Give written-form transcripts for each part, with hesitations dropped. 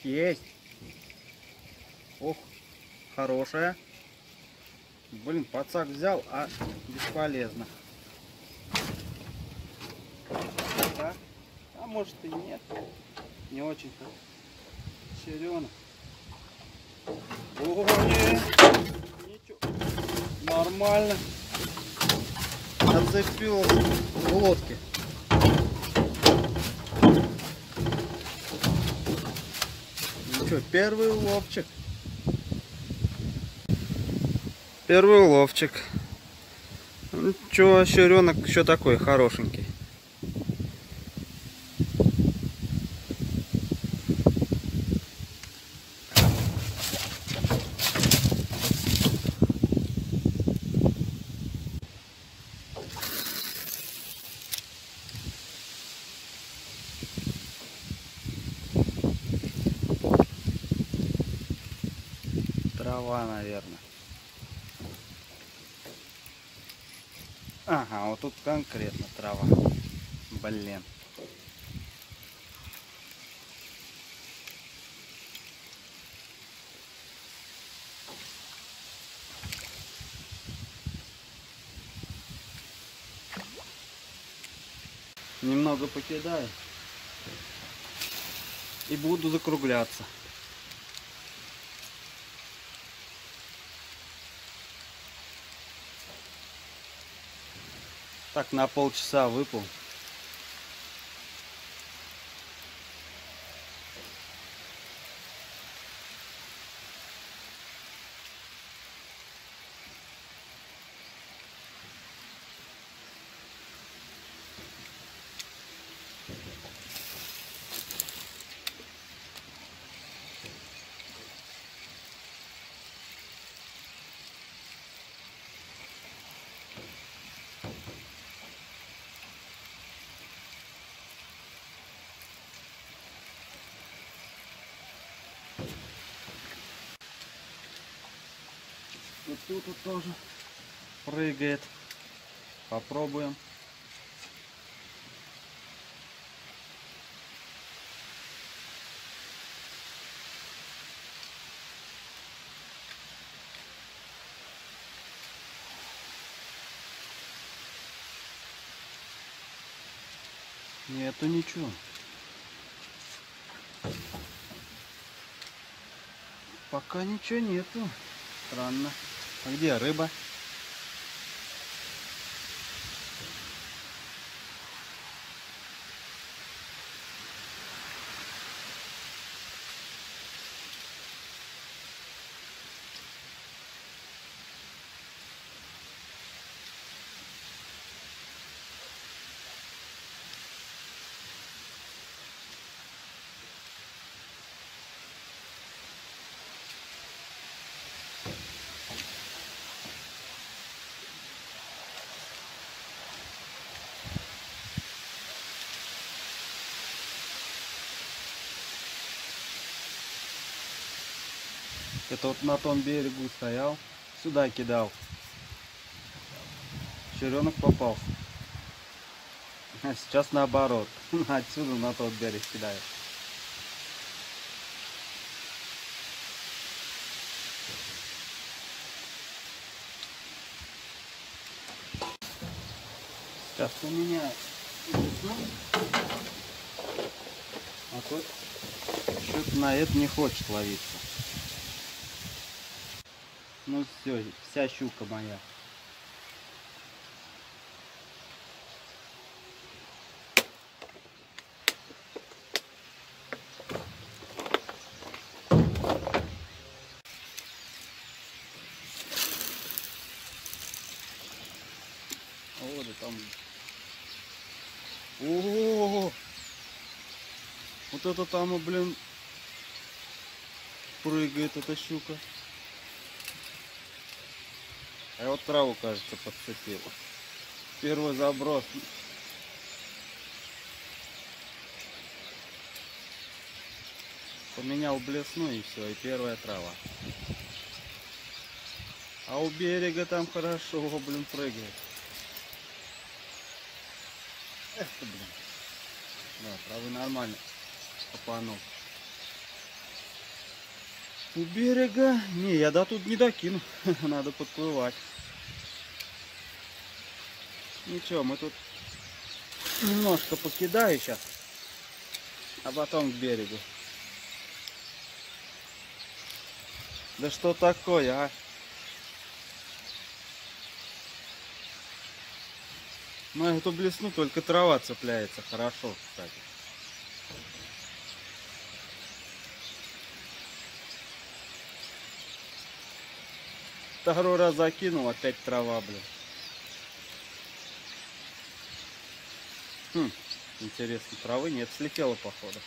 Есть. Ох, хорошая. Блин, пацак взял, а бесполезно. Да? А может и нет. Не очень-то. Черенок. О, ничего. Нормально. Зацепился в лодке. Ну что, первый уловчик. Первый уловчик. Ну что, щуренок еще такой хорошенький. Трава, наверное. Ага, вот тут конкретно трава. Блин. Немного покидаю. И буду закругляться. Так, на полчаса выпал. Вот тут вот тоже прыгает. Попробуем. Нету ничего. Пока ничего нету. Странно. А где рыба? Это вот на том берегу стоял, сюда кидал. Черенок попался. А сейчас наоборот. Отсюда на тот берег кидаю. Сейчас поменяю. А то что-то на это не хочет ловиться. Ну все, вся щука моя. Вот и там. О, вот это там, блин, прыгает эта щука. А вот траву, кажется, подцепила. Первый заброс. Поменял блесну и все, и первая трава. А у берега там хорошо, блин, прыгает. Эх ты, блин. Да, травы нормально. Попанул. У берега? Не, я до тут не докину. Надо подплывать. Ничего, мы тут немножко покидаю сейчас, а потом к берегу. Да что такое, а? На эту блесну только трава цепляется. Хорошо, кстати. Второй раз закинул, опять трава, блин. Интересно, травы нет, слетела походу.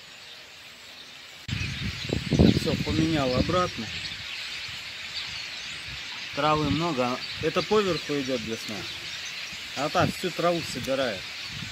Все, поменял обратно. Травы много. Это поверху идет блесна. А так всю траву собирает.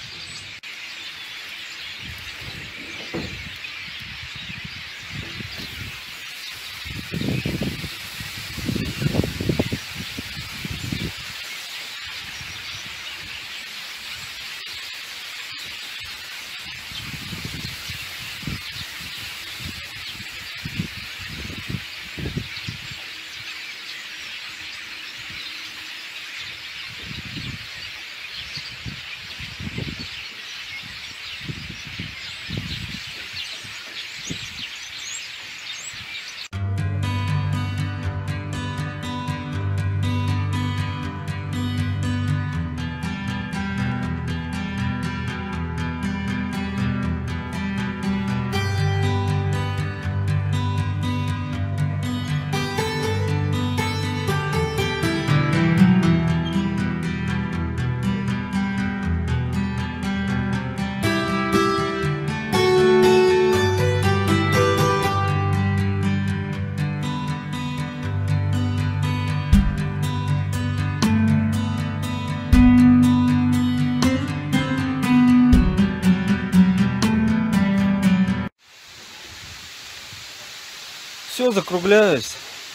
Все, закругляюсь.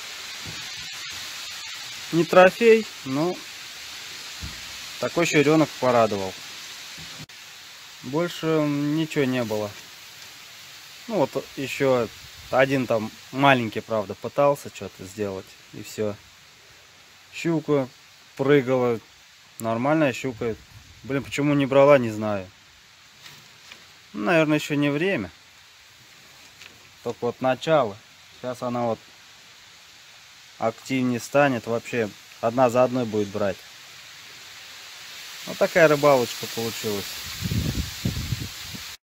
Не трофей, но такой черенок порадовал. Больше ничего не было. Ну вот еще один там маленький, правда, пытался что-то сделать, и все. Щука прыгала, нормальная щука. Блин, почему не брала, не знаю. Наверное, еще не время. Только вот начало. Сейчас она вот активнее станет, вообще одна за одной будет брать. Вот такая рыбалочка получилась.